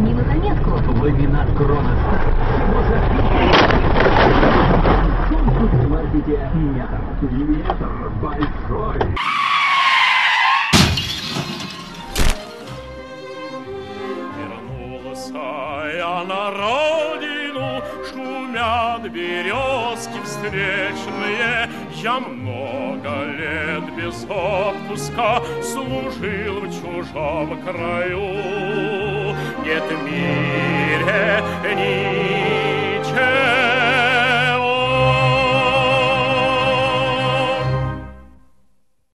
Нину заметку. Ламинат Кроностар. В супермаркете Метр. Метр большой. Я на родину, шумят березки встречные. Я много лет без отпуска служил в чужом краю. Нет в мире ничего